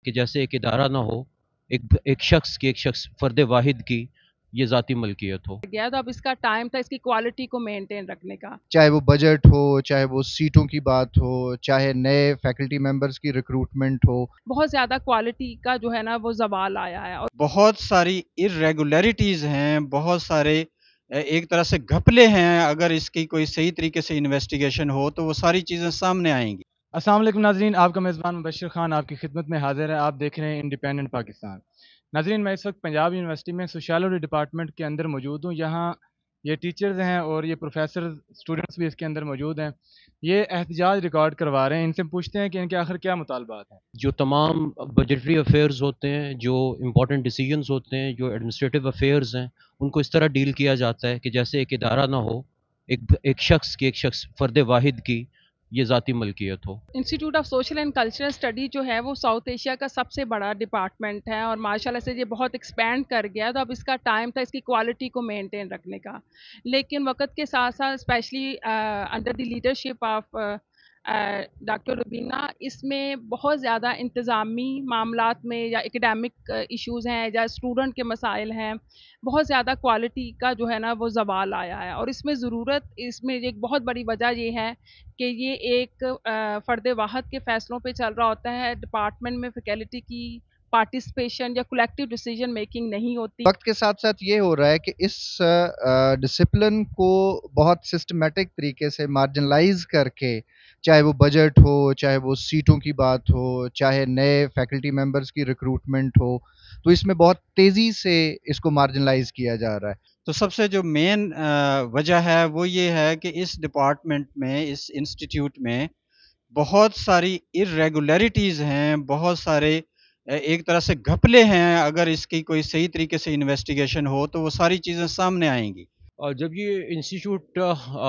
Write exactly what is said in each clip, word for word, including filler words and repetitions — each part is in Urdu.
کہ جیسے ایک ادارہ نہ ہو، ایک ایک شخص کی ایک شخص فرد واحد کی یہ ذاتی ملکیت ہو۔ گیا تو اب اس کا ٹائم تھا اس کی کوالٹی کو مینٹین رکھنے کا۔ چاہے وہ بجٹ ہو، چاہے وہ سیٹوں کی بات ہو، چاہے نئے فیکلٹی ممبرس کی ریکروٹمنٹ ہو، بہت زیادہ کوالٹی کا جو ہے نا وہ زوال آیا ہے، اور بہت ساری irregularities ہیں، بہت سارے ایک طرح سے گھپلے ہیں، اگر اس کی کوئی صحیح طریقے سے انویسٹیگیشن ہو تو وہ ساری چیزیں سامنے آئیں گی۔ السلام علیکم ناظرین، آپ کا میزبان مبشر خان آپ کی خدمت میں حاضر ہے۔ آپ دیکھ رہے ہیں انڈیپینڈنٹ پاکستان۔ ناظرین، میں اس وقت پنجاب یونیورسٹی میں سوشیالوجی ڈپارٹمنٹ کے اندر موجود ہوں۔ یہاں یہ ٹیچرز ہیں اور یہ پروفیسر اسٹوڈنٹس بھی اس کے اندر موجود ہیں۔ یہ احتجاج ریکارڈ کروا رہے ہیں، ان سے پوچھتے ہیں کہ ان کے آخر کیا مطالبات ہیں۔ جو تمام بجٹری افیئرز ہوتے ہیں، جو امپورٹنٹ ڈیسیجنز ہوتے ہیں، جو ایڈمنسٹریٹو افیئرز ہیں، ان کو اس طرح ڈیل کیا جاتا ہے کہ جیسے ایک ادارہ نہ ہو، ایک ایک شخص کی ایک شخص فرد واحد کی یہ ذاتی ملکیت ہو۔ Institute of social and cultural study جو ہے وہ ساؤتھ ایشیا کا سب سے بڑا ڈپارٹمنٹ ہے، اور ماشاء اللہ سے یہ بہت ایکسپینڈ کر گیا، تو اب اس کا ٹائم تھا اس کی کوالٹی کو مینٹین رکھنے کا۔ لیکن وقت کے ساتھ ساتھ specially under the leadership of doctor Rubina, اس میں بہت زیادہ انتظامی معاملات میں یا اکیڈیمک ایشوز ہیں یا اسٹوڈنٹ کے مسائل ہیں، بہت زیادہ کوالٹی کا جو ہے نا وہ زوال آیا ہے، اور اس میں ضرورت، اس میں ایک بہت بڑی وجہ یہ ہے کہ یہ ایک فرد واحد کے فیصلوں پہ چل رہا ہوتا ہے، ڈپارٹمنٹ میں فیکلٹی کی پارٹیسپیشن یا کولیکٹیو ڈیسیجن میکنگ نہیں ہوتی۔ وقت کے ساتھ ساتھ یہ ہو رہا ہے کہ اس ڈسپلن کو بہت سسٹمیٹک طریقے سے مارجنلائز کر کے، چاہے وہ بجٹ ہو، چاہے وہ سیٹوں کی بات ہو، چاہے نئے فیکلٹی ممبرس کی ریکروٹمنٹ ہو، تو اس میں بہت تیزی سے اس کو مارجنلائز کیا جا رہا ہے۔ تو سب سے جو مین وجہ ہے وہ یہ ہے کہ اس ڈپارٹمنٹ میں، اس انسٹیٹیوٹ میں بہت ساری irregularities ہیں، بہت سارے ایک طرح سے گھپلے ہیں، اگر اس کی کوئی صحیح طریقے سے انویسٹیگیشن ہو تو وہ ساری چیزیں سامنے آئیں گی۔ اور جب یہ انسٹیٹیوٹ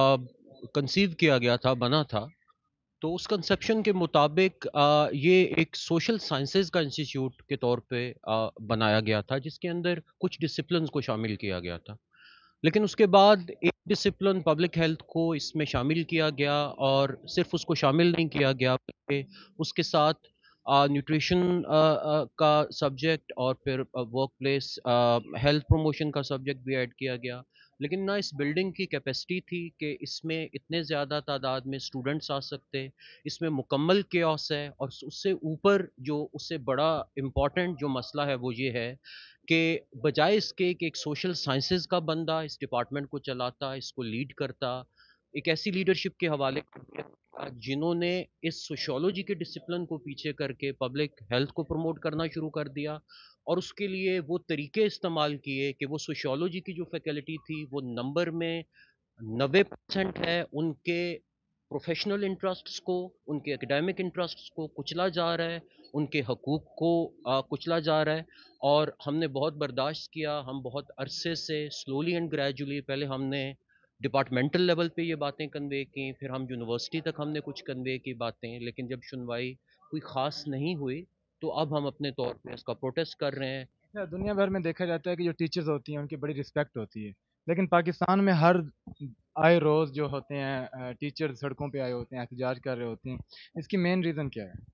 کنسیو کیا گیا تھا، بنا تھا، تو اس کنسیپشن کے مطابق آ, یہ ایک سوشل سائنسز کا انسٹیٹیوٹ کے طور پہ آ, بنایا گیا تھا، جس کے اندر کچھ ڈسپلنز کو شامل کیا گیا تھا۔ لیکن اس کے بعد ایک ڈسپلن پبلک ہیلتھ کو اس میں شامل کیا گیا، اور صرف اس کو شامل نہیں کیا گیا بلکہ اس کے ساتھ نیوٹریشن کا سبجیکٹ اور پھر ورک پلیس ہیلتھ پروموشن کا سبجیکٹ بھی ایڈ کیا گیا۔ لیکن نہ اس بلڈنگ کی کیپیسٹی تھی کہ اس میں اتنے زیادہ تعداد میں اسٹوڈنٹس آ سکتے، اس میں مکمل کیوس ہے، اور اس سے اوپر جو اس سے بڑا امپورٹنٹ جو مسئلہ ہے وہ یہ ہے کہ بجائے اس کے کہ ایک سوشل سائنسز کا بندہ اس ڈپارٹمنٹ کو چلاتا، اس کو لیڈ کرتا، ایک ایسی لیڈرشپ کے حوالے جنہوں نے اس سوشولوجی کے ڈسپلن کو پیچھے کر کے پبلک ہیلتھ کو پروموٹ کرنا شروع کر دیا، اور اس کے لیے وہ طریقے استعمال کیے کہ وہ سوشولوجی کی جو فیکلٹی تھی وہ نمبر میں نوے پرسنٹ ہے، ان کے پروفیشنل انٹرسٹس کو، ان کے اکیڈیمک انٹرسٹس کو کچلا جا رہا ہے، ان کے حقوق کو آ, کچلا جا رہا ہے، اور ہم نے بہت برداشت کیا، ہم بہت عرصے سے سلولی اینڈ گریجولی، پہلے ہم نے ڈپارٹمنٹل لیول پہ یہ باتیں کنوے کی، پھر ہم یونیورسٹی تک ہم نے کچھ کنوے کی باتیں، لیکن جب سنوائی کوئی خاص نہیں ہوئی تو اب ہم اپنے طور پہ اس کا پروٹیسٹ کر رہے ہیں۔ اچھا، دنیا بھر میں دیکھا جاتا ہے کہ جو ٹیچرز ہوتی ہیں ان کی بڑی رسپیکٹ ہوتی ہے، لیکن پاکستان میں ہر آئے روز جو ہوتے ہیں ٹیچر سڑکوں پہ آئے ہوتے ہیں، احتجاج کر رہے ہوتے ہیں، اس کی مین ریزن کیا ہے؟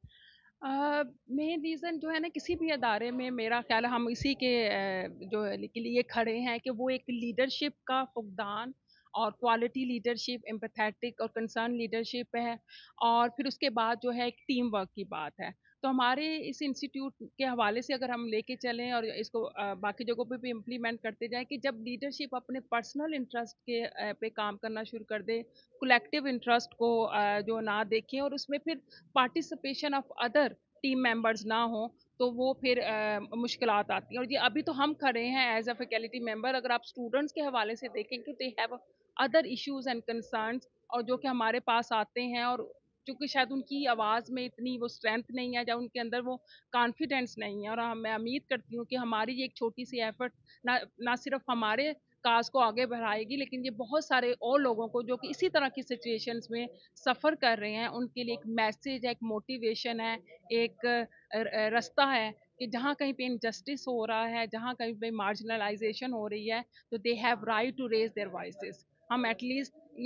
مین ریزن جو ہے نا، کسی بھی ادارے میں میرا خیال ہے ہم اسی کے جو کے لیے کھڑے ہیں کہ وہ ایک لیڈرشپ کا فقدان، اور کوالٹی لیڈرشپ، امپیتھیٹک اور کنسرن لیڈرشپ ہے، اور پھر اس کے بعد جو ہے ایک ٹیم ورک کی بات ہے۔ تو ہمارے اس انسٹیٹیوٹ کے حوالے سے اگر ہم لے کے چلیں اور اس کو باقی جگہوں پہ بھی امپلیمنٹ کرتے جائیں، کہ جب لیڈرشپ اپنے پرسنل انٹرسٹ کے پہ کام کرنا شروع کر دے، کولیکٹیو انٹرسٹ کو جو نہ دیکھیں، اور اس میں پھر participation of other team members نہ ہوں، تو وہ پھر مشکلات آتی ہیں۔ اور یہ ابھی تو ہم کھڑے ہیں ایز اے فیکلٹی ممبر، اگر آپ اسٹوڈنٹس کے حوالے سے دیکھیں کہ they have other issues and concerns, اور جو کہ ہمارے پاس آتے ہیں، اور چونکہ شاید ان کی آواز میں اتنی وہ اسٹرینتھ نہیں ہے یا ان کے اندر وہ کانفیڈینس نہیں ہے، اور میں امید کرتی ہوں کہ ہماری یہ ایک چھوٹی سی ایفرٹ نہ نہ صرف ہمارے کاز کو آگے بڑھائے گی، لیکن یہ بہت سارے اور لوگوں کو جو کہ اسی طرح کی سچویشنز میں سفر کر رہے ہیں، ان کے لیے ایک میسیج ہے، ایک موٹیویشن ہے، ایک رستہ ہے کہ جہاں کہیں پہ انجسٹس ہو رہا ہے، جہاں کہیں پہ مارجنلائزیشن ہو رہی ہے، تو they have right to raise their voices. ہم ایٹ لیسٹ یہ ایک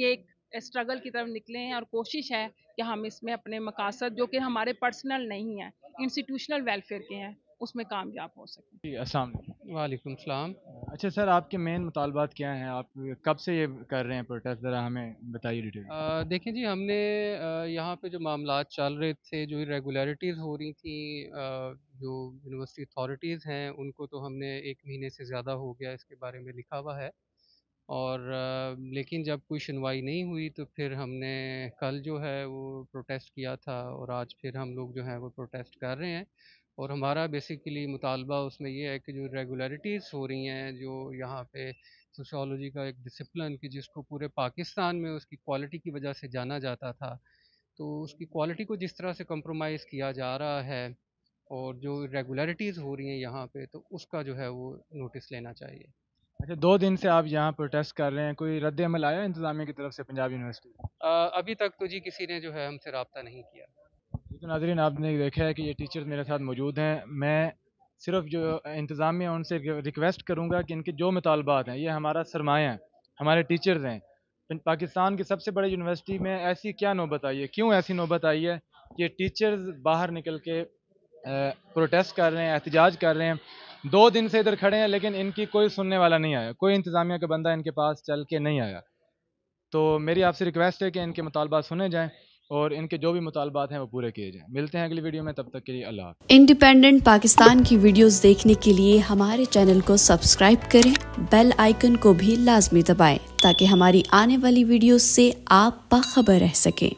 स्ट्रगल की तरफ निकले हैं और कोशिश है कि हम इसमें अपने मकासद जो कि हमारे पर्सनल नहीं हैं, इंस्टीट्यूशनल वेलफेयर के हैं, उसमें कामयाब हो सकें। जी, अस्सलाम वालेकुम। वालेकुम सलाम। अच्छा सर, आपके मेन मुतालबात क्या हैं? आप कब से ये कर रहे हैं प्रोटेस्ट, ज़रा हमें बताइए डिटेल। अ, देखें जी, हमने अ, यहाँ पे जो मामलात चल रहे थे, जो इरेगुलरिटीज़ हो रही थी, अ, जो यूनिवर्सिटी अथॉरिटीज़ हैं उनको तो हमने एक महीने से ज़्यादा हो गया इसके बारे में लिखा हुआ है, और अ, लेकिन जब कोई सुनवाई नहीं हुई तो फिर हमने कल जो है वो प्रोटेस्ट किया था, और आज फिर हम लोग जो है वो प्रोटेस्ट कर रहे हैं। और हमारा बेसिकली मुतालबा उसमें ये है कि जो रेगुलरिटीज़ हो रही हैं, जो यहाँ पे सोशियोलॉजी का एक डिसिप्लिन कि जिसको पूरे पाकिस्तान में उसकी क्वालिटी की वजह से जाना जाता था, तो उसकी क्वालिटी को जिस तरह से कंप्रोमाइज़ किया जा रहा है और जो रेगुलरिटीज़ हो रही हैं यहाँ पे, तो उसका जो है वो नोटिस लेना चाहिए। अच्छा, दो दिन से आप यहाँ प्रोटेस्ट कर रहे हैं, कोई रद्द अमल आया इंतज़ामिया की तरफ से पंजाब यूनिवर्सिटी? अ, अभी तक तो जी किसी ने जो है हमसे रब्ता नहीं किया। तो नाज़रीन, आपने देखा है कि ये टीचर्स मेरे साथ मौजूद हैं। मैं सिर्फ जो इंतज़ामिया उनसे रिक्वेस्ट करूँगा कि इनके जो मुतालबात हैं, ये हमारा सरमाया है, हमारे टीचर्स हैं। पाकिस्तान की सबसे बड़ी यूनिवर्सिटी में ऐसी क्या नौबत आई है, क्यों ऐसी नौबत आई है कि टीचर्स बाहर निकल के प्रोटेस्ट कर रहे हैं, एहतजाज कर रहे हैं। दो दिन से इधर खड़े हैं लेकिन इनकी कोई सुनने वाला नहीं आया, कोई इंतज़ामिया का बंदा इनके पास चल के नहीं आया। तो मेरी आपसे रिक्वेस्ट है कि इनके मुतालबात सुने जाएं और इनके जो भी मुतालबात हैं वो पूरे किए जाएं। मिलते हैं अगली वीडियो में, तब तक के लिए अल्लाह हाफ़िज़। इंडिपेंडेंट पाकिस्तान की वीडियोस देखने के लिए हमारे चैनल को सब्सक्राइब करें, बेल आइकन को भी लाजमी दबाएं ताकि हमारी आने वाली वीडियोस से आप बाखबर रह सकें।